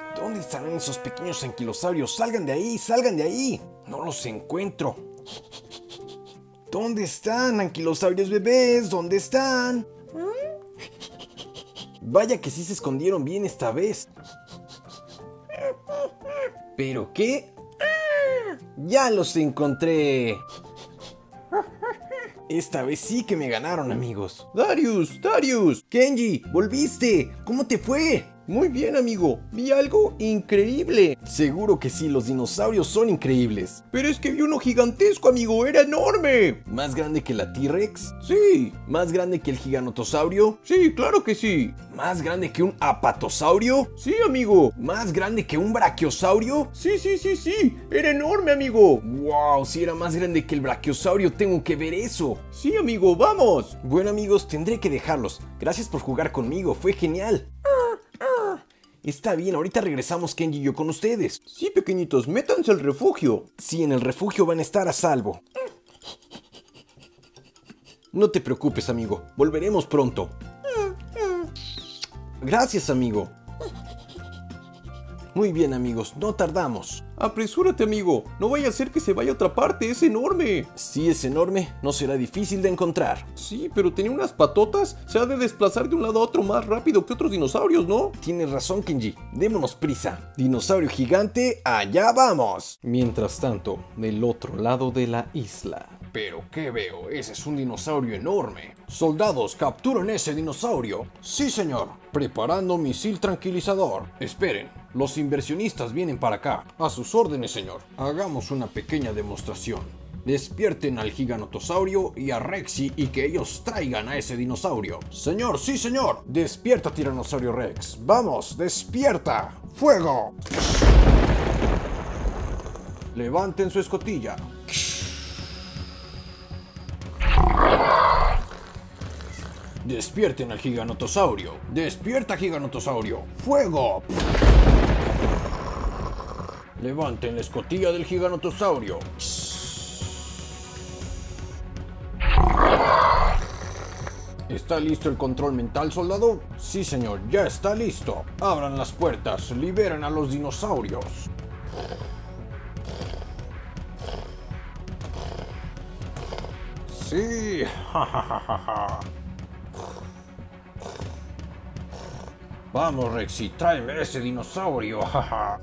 ¿Dónde estarán esos pequeños anquilosaurios? ¡Salgan de ahí! ¡Salgan de ahí! No los encuentro. ¿Dónde están, anquilosaurios bebés? ¿Dónde están? Vaya que sí se escondieron bien esta vez. ¿Pero qué? ¡Ya los encontré! Esta vez sí que me ganaron, amigos. Darius, Kenji, volviste. ¿Cómo te fue? muy bien, amigo, vi algo increíble. Seguro que sí, los dinosaurios son increíbles. Pero es que vi uno gigantesco, amigo, era enorme. ¿Más grande que la T-Rex? Sí, ¿Más grande que el giganotosaurio? sí, claro que sí. ¿Más grande que un apatosaurio? Sí, amigo. ¿Más grande que un brachiosaurio? Sí, era enorme, amigo. ¡Wow! Si era más grande que el brachiosaurio, tengo que ver eso. Sí, amigo, vamos. Bueno, amigos, tendré que dejarlos. Gracias por jugar conmigo, fue genial. Está bien, ahorita regresamos Kenji y yo con ustedes. Sí, pequeñitos, métanse al refugio. Sí, en el refugio van a estar a salvo. No te preocupes, amigo, volveremos pronto. Gracias, amigo. Muy bien, amigos, no tardamos. Apresúrate, amigo, no vaya a ser que se vaya a otra parte, es enorme. Si es enorme, no será difícil de encontrar. Sí, pero tenía unas patotas, se ha de desplazar de un lado a otro más rápido que otros dinosaurios, ¿no? Tienes razón, Kenji, démonos prisa. Dinosaurio gigante, allá vamos. Mientras tanto, del otro lado de la isla. ¿Pero qué veo? Ese es un dinosaurio enorme. Soldados, capturen ese dinosaurio. Sí, señor. Preparando misil tranquilizador. Esperen, los inversionistas vienen para acá. A sus órdenes, señor. Hagamos una pequeña demostración. Despierten al giganotosaurio y a Rexy y que ellos traigan a ese dinosaurio. Señor, sí, señor. Despierta, tiranosaurio Rex. Vamos, despierta. ¡Fuego! Levanten su escotilla. Despierten al giganotosaurio. Despierta, giganotosaurio. ¡Fuego! Levanten la escotilla del giganotosaurio. ¿Está listo el control mental, soldado? Sí, señor, ya está listo. Abran las puertas, liberen a los dinosaurios. Sí, jajajaja. Vamos, Rexy, tráeme ese dinosaurio, jaja.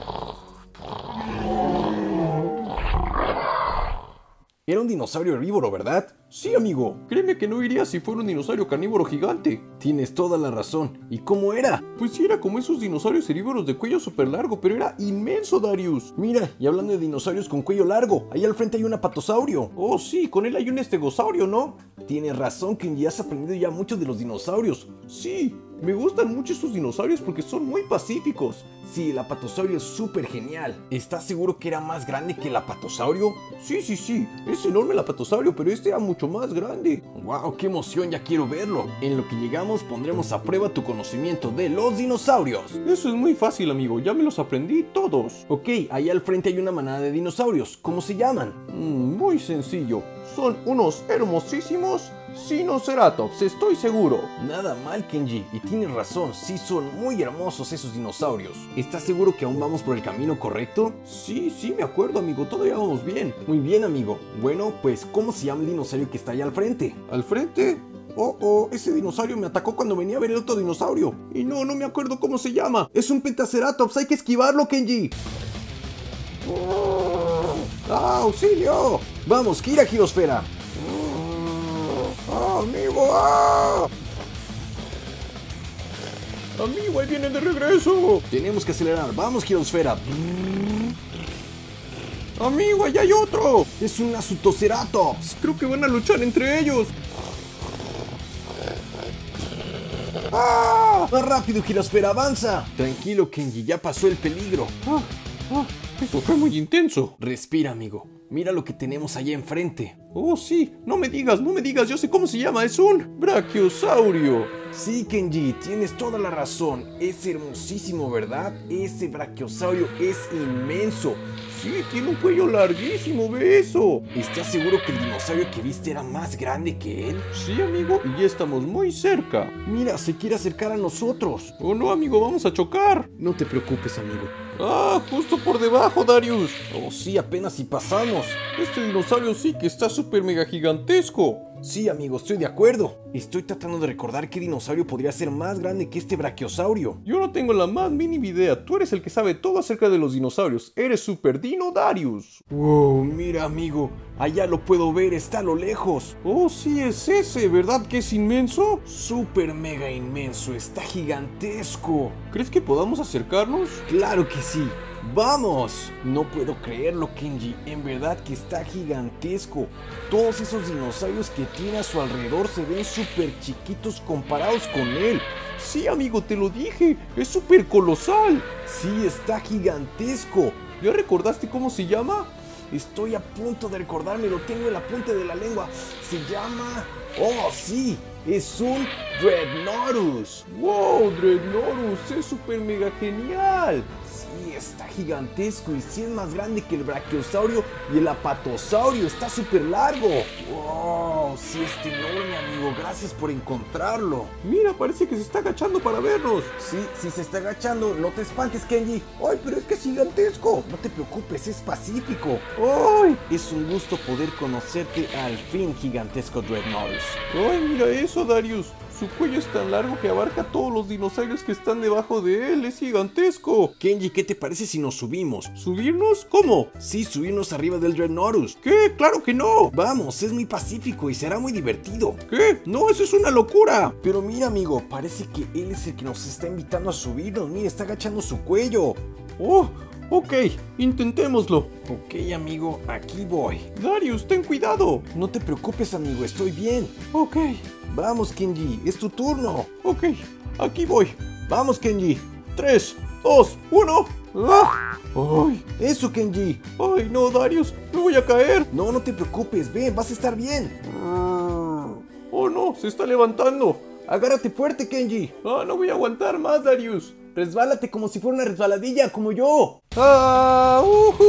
Era un dinosaurio herbívoro, ¿verdad? Sí, amigo, créeme que no iría si fuera un dinosaurio carnívoro gigante. Tienes toda la razón. ¿Y cómo era? Pues sí, era como esos dinosaurios herbívoros de cuello súper largo, pero era inmenso, Darius. Mira, y hablando de dinosaurios con cuello largo, ahí al frente hay un apatosaurio. Oh, sí, con él hay un estegosaurio, ¿no? Tienes razón, Kenji, has aprendido ya mucho de los dinosaurios. Sí, me gustan mucho estos dinosaurios porque son muy pacíficos. Sí, el apatosaurio es súper genial. ¿Estás seguro que era más grande que el apatosaurio? Sí, es enorme el apatosaurio, pero este era mucho más grande. ¡Wow! ¡Qué emoción! Ya quiero verlo. En lo que llegamos pondremos a prueba tu conocimiento de los dinosaurios. Eso es muy fácil, amigo, ya me los aprendí todos. Ok, ahí al frente hay una manada de dinosaurios. ¿Cómo se llaman? Muy sencillo. Son unos hermosísimos Sinoceratops, estoy seguro. Nada mal, Kenji, y tienes razón, sí son muy hermosos esos dinosaurios. ¿Estás seguro que aún vamos por el camino correcto? Sí, me acuerdo, amigo, todavía vamos bien. Muy bien, amigo. Bueno, pues, ¿cómo se llama el dinosaurio que está allá al frente? ¿Al frente? Oh, ese dinosaurio me atacó cuando venía a ver el otro dinosaurio. Y no me acuerdo cómo se llama. Es un Pentaceratops, hay que esquivarlo, Kenji. ¡Ah, auxilio! ¡Vamos, gira, Girosfera! ¡Amigo! ¡Ah! ¡Amigo, ahí vienen de regreso! Tenemos que acelerar. ¡Vamos, Girosfera! ¡Amigo, allá hay otro! ¡Es un Azutoceratops! Creo que van a luchar entre ellos. ¡Ah! ¡Más rápido, Girosfera! ¡Avanza! Tranquilo, Kenji, ya pasó el peligro. Eso fue muy intenso. Respira, amigo. Mira lo que tenemos allá enfrente. Oh, sí, no me digas, yo sé cómo se llama, es un brachiosaurio. Sí, Kenji, tienes toda la razón. Es hermosísimo, ¿verdad? Ese brachiosaurio es inmenso. Sí, tiene un cuello larguísimo, ve eso. ¿Estás seguro que el dinosaurio que viste era más grande que él? Sí, amigo, y ya estamos muy cerca. Mira, se quiere acercar a nosotros. Oh no, amigo, vamos a chocar. No te preocupes, amigo. Ah, justo por debajo, Darius. Oh, sí, apenas si pasamos. Este dinosaurio sí que está súper mega gigantesco. Sí, amigo, estoy de acuerdo. Estoy tratando de recordar qué dinosaurio podría ser más grande que este brachiosaurio. Yo no tengo la más mínima idea. Tú eres el que sabe todo acerca de los dinosaurios. Eres Super Dino Darius. Wow, mira, amigo. Allá lo puedo ver, está a lo lejos. Oh, sí, es ese. ¿Verdad que es inmenso? Súper mega inmenso, está gigantesco. ¿Crees que podamos acercarnos? Claro que sí. ¡Vamos! No puedo creerlo, Kenji. En verdad que está gigantesco. Todos esos dinosaurios que tiene a su alrededor se ven súper chiquitos comparados con él. Sí, amigo, te lo dije. Es súper colosal. Sí, está gigantesco. ¿Ya recordaste cómo se llama? Estoy a punto de recordarme, lo tengo en la punta de la lengua. Se llama... ¡Oh, sí! Es un Dreadnoughtus. ¡Wow! Dreadnoughtus es súper mega genial. Sí, está gigantesco y sí es más grande que el brachiosaurio y el apatosaurio. Está súper largo. ¡Wow! Sí, está enorme, amigo. Gracias por encontrarlo. Mira, parece que se está agachando para vernos. Sí, si se está agachando, no te espantes, Kenji. ¡Ay, pero es que es gigantesco! No te preocupes, es pacífico. ¡Ay! Es un gusto poder conocerte al fin, gigantesco Dreadnoughtus. ¡Ay, mira eso, Darius! Su cuello es tan largo que abarca todos los dinosaurios que están debajo de él. ¡Es gigantesco! Kenji, ¿qué te parece si nos subimos? ¿Subirnos? ¿Cómo? Sí, subirnos arriba del Dreadnoughtus. ¿Qué? ¡Claro que no! Vamos, es muy pacífico y será muy divertido. ¿Qué? ¡No, eso es una locura! Pero mira, amigo, parece que él es el que nos está invitando a subirnos. Mira, está agachando su cuello. ¡Oh! Ok, intentémoslo. Ok, amigo, aquí voy. Darius, ten cuidado. No te preocupes, amigo, estoy bien. Ok. Vamos, Kenji, es tu turno. Ok, aquí voy. Vamos, Kenji. 3, 2, 1. ¡Ah! ¡Ay! Eso, Kenji. ¡Ay, no, Darius! ¡Me voy a caer! No, no te preocupes, ven, vas a estar bien. ¡Oh, no! ¡Se está levantando! Agárrate fuerte, Kenji. ¡Ah, no voy a aguantar más, Darius! Resbálate como si fuera una resbaladilla, como yo. ¡Ah!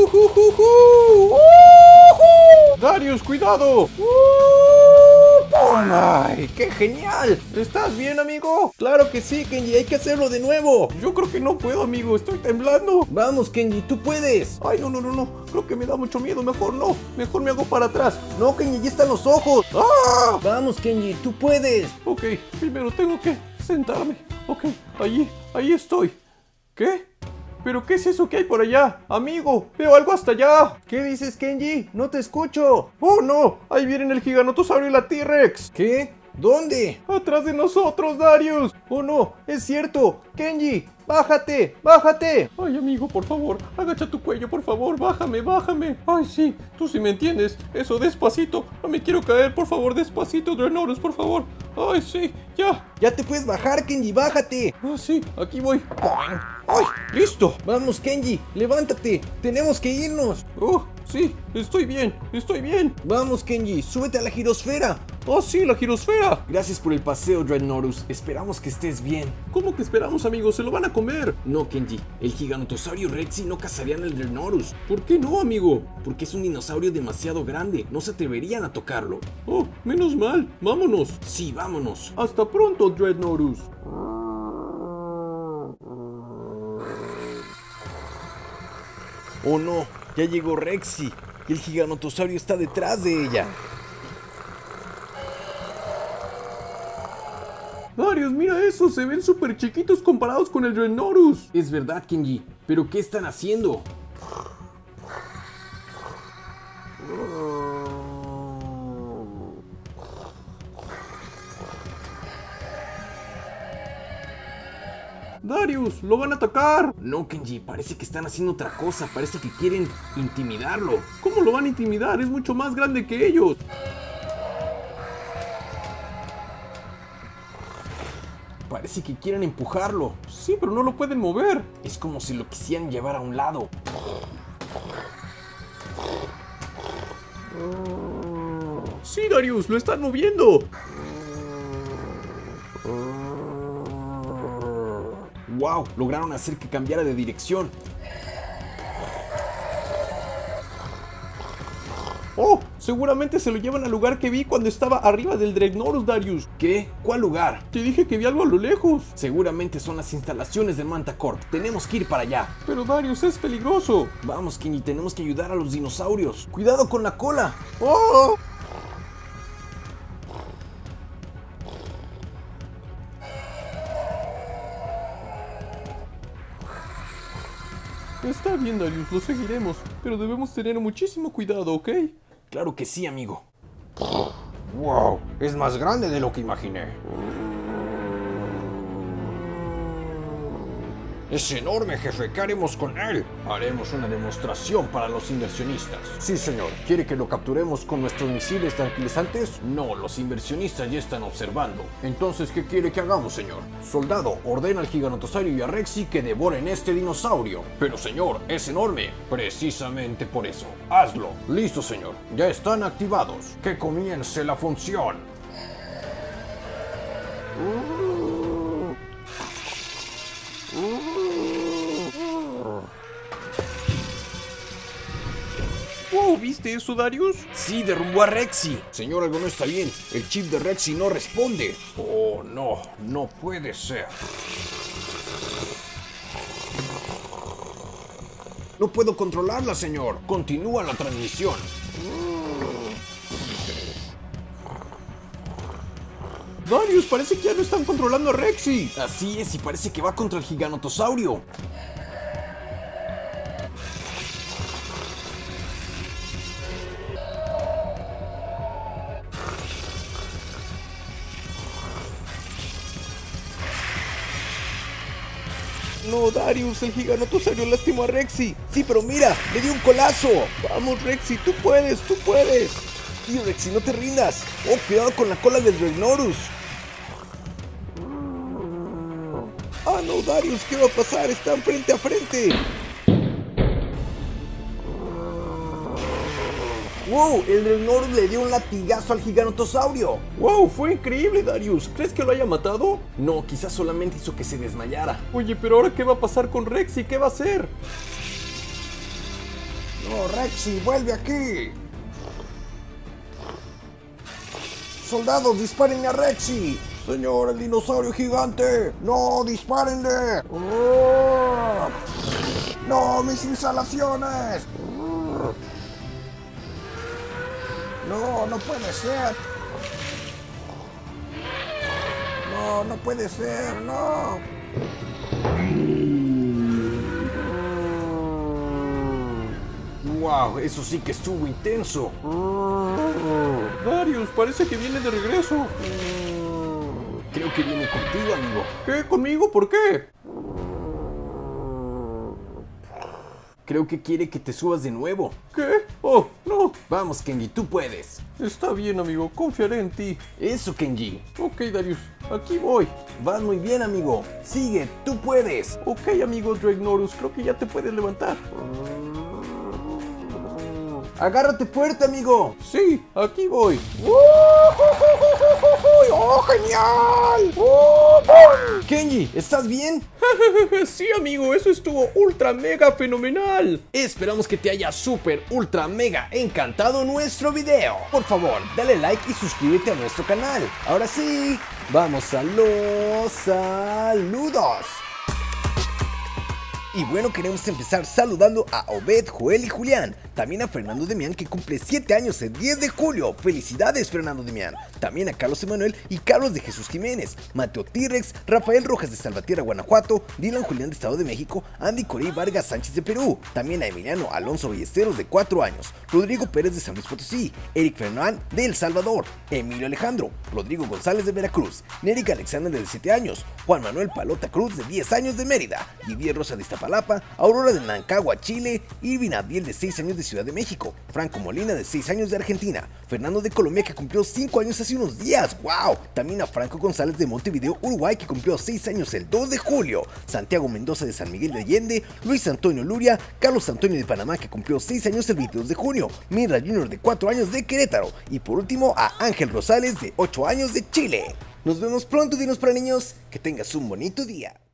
¡Darius, cuidado! ¡Ay, qué genial! ¿Estás bien, amigo? Claro que sí, Kenji, hay que hacerlo de nuevo. Yo creo que no puedo, amigo, estoy temblando. Vamos, Kenji, tú puedes. Ay, no, creo que me da mucho miedo, mejor no. Mejor me hago para atrás. No, Kenji, ya están los ojos. ¡Ah! Vamos, Kenji, tú puedes. Ok, primero tengo que sentarme. Ok, ahí estoy. ¿Qué? ¿Pero qué es eso que hay por allá? Amigo, veo algo hasta allá. ¿Qué dices, Kenji? No te escucho. ¡Oh, no! Ahí vienen el Gigantosaurio y la T-Rex. ¿Qué? ¿Dónde? ¡Atrás de nosotros, Darius! ¡Oh, no! ¡Es cierto! ¡Kenji! ¡Bájate! ¡Bájate! Ay, amigo, por favor, agacha tu cuello, por favor, bájame. Ay, sí, tú sí me entiendes. Eso, despacito. No me quiero caer, por favor, despacito, Dreadnoughtus, por favor. Ay, sí, ya. Ya te puedes bajar, Kenji, bájate. Ah, sí, aquí voy. ¡Ay! ¡Listo! Vamos, Kenji, levántate. Tenemos que irnos. Oh, sí, estoy bien. Vamos, Kenji, súbete a la girosfera. Oh, sí, la girosfera. Gracias por el paseo, Dreadnoughtus. Esperamos que estés bien. ¿Cómo que esperamos, amigos? Se lo van a comer. No, Kenji, el Gigantosaurio Rexy no cazarían al Dreadnoughtus. ¿Por qué no, amigo? Porque es un dinosaurio demasiado grande. No se atreverían a tocarlo. Oh, menos mal. Vámonos. Sí, vámonos. Hasta pronto, Dreadnoughtus. Oh no, ya llegó Rexy y el Gigantosaurio está detrás de ella. Darius, mira eso, se ven súper chiquitos comparados con el Dreadnoughtus. Es verdad, Kenji, pero ¿qué están haciendo? Darius, lo van a atacar. No, Kenji, parece que están haciendo otra cosa. Parece que quieren intimidarlo. ¿Cómo lo van a intimidar? Es mucho más grande que ellos. Parece que quieren empujarlo. Sí, pero no lo pueden mover. Es como si lo quisieran llevar a un lado. Sí, Darius, lo están moviendo. ¡Wow! Lograron hacer que cambiara de dirección. ¡Oh! Seguramente se lo llevan al lugar que vi cuando estaba arriba del Dreadnought, Darius. ¿Qué? ¿Cuál lugar? Te dije que vi algo a lo lejos. Seguramente son las instalaciones de Mantacorp. Tenemos que ir para allá. Pero Darius, es peligroso. Vamos, Kenji, tenemos que ayudar a los dinosaurios. ¡Cuidado con la cola! ¡Oh! Está bien, Darius, lo seguiremos, pero debemos tener muchísimo cuidado, ¿ok? Claro que sí, amigo. ¡Wow! Es más grande de lo que imaginé. Es enorme, jefe. ¿Qué haremos con él? Haremos una demostración para los inversionistas. Sí, señor. ¿Quiere que lo capturemos con nuestros misiles tranquilizantes? No, los inversionistas ya están observando. Entonces, ¿qué quiere que hagamos, señor? Soldado, ordena al gigantosaurio y a Rexy que devoren este dinosaurio. Pero, señor, es enorme. Precisamente por eso. Hazlo. Listo, señor. Ya están activados. Que comience la función. ¡Wow! ¿Viste eso, Darius? Sí, derrumbó a Rexy. Señor, algo no está bien. El chip de Rexy no responde. Oh, no. No puede ser. No puedo controlarla, señor. Continúa la transmisión. Darius, parece que ya no están controlando a Rexy. Así es, y parece que va contra el gigantosaurio. No, Darius, el gigantosaurio lastimó a Rexy. Sí, pero mira, le dio un colazo. Vamos, Rexy, tú puedes, tú puedes. Tío Rexy, no te rindas. Oh, cuidado con la cola del Dreadnought. Ah, no, Darius, ¿qué va a pasar? Están frente a frente. ¡Wow! El Dreadnought le dio un latigazo al gigantosaurio. ¡Wow! Fue increíble, Darius. ¿Crees que lo haya matado? No, quizás solamente hizo que se desmayara. Oye, pero ahora ¿qué va a pasar con Rexy? ¿Qué va a hacer? No, Rexy, vuelve aquí. Soldados, dispárenle a Rexy. Señor, el dinosaurio gigante. No, dispárenle. No, mis instalaciones. No, no puede ser. No, no puede ser, no. Wow, eso sí que estuvo intenso. Darius, parece que viene de regreso. Creo que viene contigo, amigo. ¿Qué? ¿Conmigo? ¿Por qué? Creo que quiere que te subas de nuevo. ¿Qué? Oh, no. Vamos, Kenji, tú puedes. Está bien, amigo, confiaré en ti. Eso, Kenji. Ok, Darius, aquí voy. Vas muy bien, amigo. Sigue, tú puedes. Ok, amigo Dreadnought, creo que ya te puedes levantar. Agárrate fuerte, amigo. Sí, aquí voy. ¡Oh, genial! Kenji, ¿estás bien? Sí, amigo, eso estuvo ultra mega fenomenal. Esperamos que te haya super ultra mega encantado nuestro video. Por favor, dale like y suscríbete a nuestro canal. Ahora sí, vamos a los saludos. Y bueno, queremos empezar saludando a Obed, Joel y Julián. También a Fernando Demián, que cumple 7 años el 10 de julio. ¡Felicidades, Fernando Demián! También a Carlos Emanuel y Carlos de Jesús Jiménez, Mateo T-Rex, Rafael Rojas de Salvatierra, Guanajuato, Dylan Julián de Estado de México, Andy Corey Vargas Sánchez de Perú. También a Emiliano Alonso Ballesteros de 4 años, Rodrigo Pérez de San Luis Potosí, Eric Fernán de El Salvador, Emilio Alejandro, Rodrigo González de Veracruz, Nérica Alexander de 7 años, Juan Manuel Palota Cruz de 10 años de Mérida, Vivier Rosa de Iztapalapa, Aurora de Nancagua, Chile, Irvin Abdiel de 6 años de Ciudad de México, Franco Molina de 6 años de Argentina, Fernando de Colombia que cumplió 5 años hace unos días, ¡wow! También a Franco González de Montevideo, Uruguay que cumplió 6 años el 2 de julio, Santiago Mendoza de San Miguel de Allende, Luis Antonio Luria, Carlos Antonio de Panamá que cumplió 6 años el 22 de junio, Mirra Junior de 4 años de Querétaro y por último a Ángel Rosales de 8 años de Chile. Nos vemos pronto, dinos para niños, que tengas un bonito día.